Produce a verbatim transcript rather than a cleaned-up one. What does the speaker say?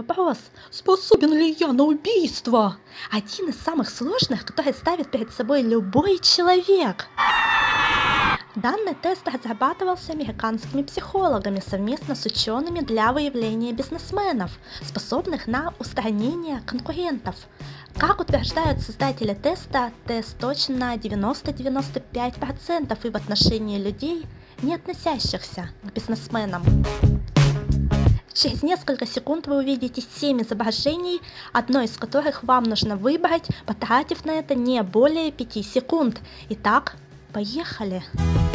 вопрос, способен ли я на убийство? Один из самых сложных, который ставит перед собой любой человек. Данный тест разрабатывался американскими психологами совместно с учеными для выявления бизнесменов, способных на устранение конкурентов. Как утверждают создатели теста, тест точен на девяносто-девяносто пять процентов и в отношении людей, не относящихся к бизнесменам. Через несколько секунд вы увидите семь изображений, одно из которых вам нужно выбрать, потратив на это не более пяти секунд. Итак, поехали!